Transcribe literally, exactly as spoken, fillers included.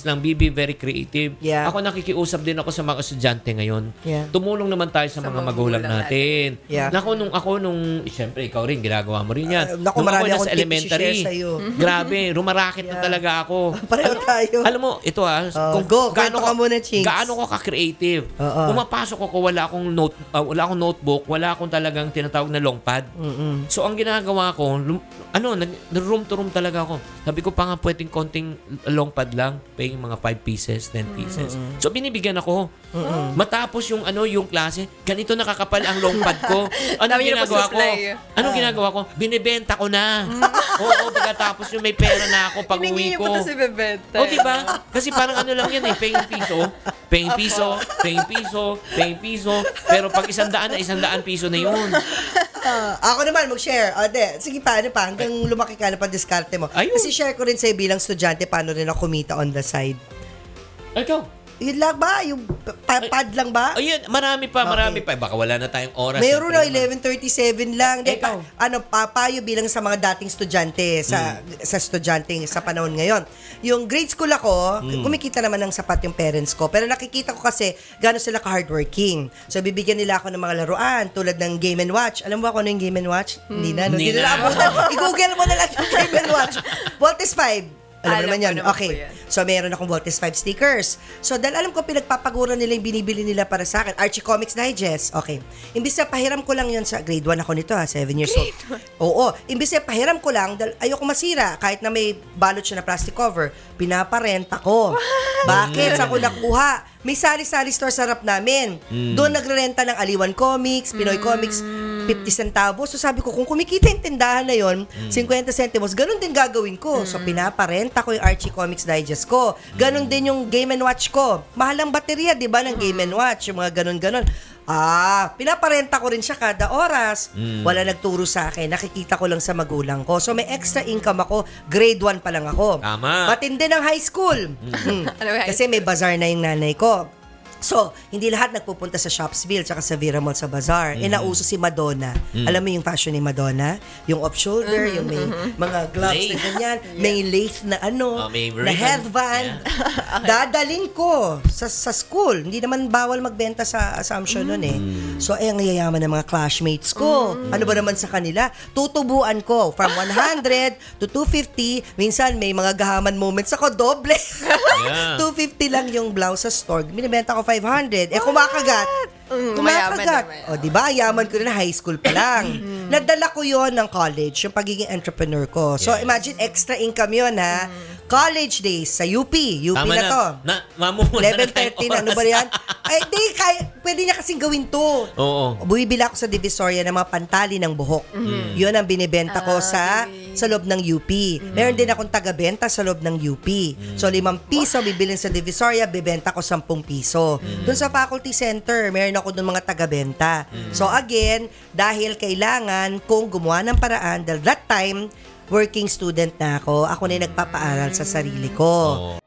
lang, be, be very creative. Yeah. Ako nakikiusap din ako sa mga estudyante ngayon. Yeah. Tumulong naman tayo sa, Sa mga mga magulang magulang natin. Yeah. Naku, nung ako, nung, siyempre, ikaw rin, ginagawa mo rin yan. Uh, naku, nung ako marami nasa akong tip elementary, i-share sa'yo. grabe, rumarakit na Yeah. talaga ako. Pareho tayo. Alam mo, ito ah, Oh, go, kwento ka muna, Chinks. gaano ko ka-creative. Oo. Pumapasok ako, wala akong note, uh, wala akong notebook, wala akong talagang tinatawag na long pad. Mm-mm. So, ang ginagawa ko, lum- ano, nag- room to room talaga ako. Sabi ko pa nga, pwedeng konting long pad lang, paying mga five pieces, ten pieces. So, binibigyan ako. Matapos yung ano, yung klase, ganito nakakapal ang long pad ko. Anong Dami niyo na ginagawa ko? pa-supply. Anong ginagawa ko? Binibenta ko na. Oo, pagkatapos yung may pera na ako pag uwi Hiningi niyo ko. pa ito si Bebenta. O, diba? Kasi parang ano lang yan eh, paying piso, paying piso, paying piso, paying piso. Pero pag isang daan na, isang daan piso na yun. Ah, ako naman, mag-share. O, de, sige pa, ano pa, hanggang lumaki ka na pa diskarte mo. Ayun. Kasi share ko rin sa'yo bilang estudyante, paano rin ako kumita on the side. Ikaw? Yun lang ba? Yung pa- pad lang ba? Ayun, marami pa, marami pa. Baka wala na tayong oras. Mayroon na, Siyempre, eleven thirty-seven lang. Eh, De, pa, ano, papayo bilang sa mga dating estudyante, sa Hmm. sa estudyante sa panahon ngayon. Yung grade school ako, Hmm. kumikita naman ng sapat yung parents ko. Pero nakikita ko kasi gano'n sila ka-hardworking. So, bibigyan nila ako ng mga laruan tulad ng Game and Watch. Alam mo ba kung ano yung Game and Watch? Hindi na. No? Hindi Hindi na na. abutan. I-google mo na lang yung Game and Watch. Voltes five. Alam mo Alam naman ko yan. naman Okay. po yan. So, meron akong Voltes five stickers. So, dahil alam ko pinagpapagura nila yung binibili nila para sa akin. Archie Comics Digest. Okay. Imbis na pahiram ko lang yun sa grade one ako nito ha, seven years old. Oo. Imbis na pahiram ko lang, dahil ayoko masira, kahit na may balot siya na plastic cover, pinaparenta ko. Bakit? Sa ko nakuha? May sari-sari store sa harap namin. Doon nagre-renta ng Aliwan Comics, Pinoy Comics, fifty centavos. So sabi ko, kung kumikita yung tindahan na yon, fifty centavos, ganun din gagawin ko. So pinaparenta ko yung Archie Comics Digest ko. Ganun din yung Game and Watch ko. Mahal ang baterya, di ba, ng Game and Watch, yung mga ganun-ganun. Ah, pinaparenta ko rin siya kada oras. Wala nagturo sa akin. Nakikita ko lang sa magulang ko. So may extra income ako. Grade one pa lang ako. Tama. Patindi ng high school. Mm. Ano ba, high Kasi may bazaar na yung nanay ko. So, hindi lahat nagpupunta sa Shopsville tsaka sa Vera Mall sa bazaar. Mm-hmm. Eh, nauso si Madonna. Alam mo yung fashion ni Madonna? Yung off-shoulder, yung may mga gloves Lace. na ganyan, may lace na ano, Oh, may na ribbon. headband. Dadalin ko sa, sa school. Hindi naman bawal magbenta sa Assumption nun eh. So, eh, ang yayaman ng mga classmates ko. Ano ba naman sa kanila? Tutubuan ko from one hundred to two fifty. Minsan, may mga gahaman moments ako, doble. Yeah. two fifty lang yung blouse sa store. Binibenta ko five hundred. Eh, kumakagat. Mm, Kumakagat. mayaman O, di ba? Yaman ko na high school pa lang. Nadala ko yon ng college, yung pagiging entrepreneur ko. So, Yes. imagine, extra income yon ha. College days sa U P. U P Tama na to. Na, mamumula eleven na tayong thirty na. Ano oras. ba yan? Ay, di, kaya, pwede niya kasing gawin to. Oo. Bumibila ako sa Divisoria ng mga pantali ng buhok. Yun ang binibenta ko Ah, sa okay. sa loob ng U P. Meron din akong taga-benta sa loob ng U P. So, limang piso bibilin sa Divisoria, bibenta ko sampung piso. Doon sa Faculty Center, meron ako doon mga taga-benta. So, again, dahil kailangan kong gumawa ng paraan, dahil that time, working student na ako. Ako na yung nagpapaaral sa sarili ko. Oo.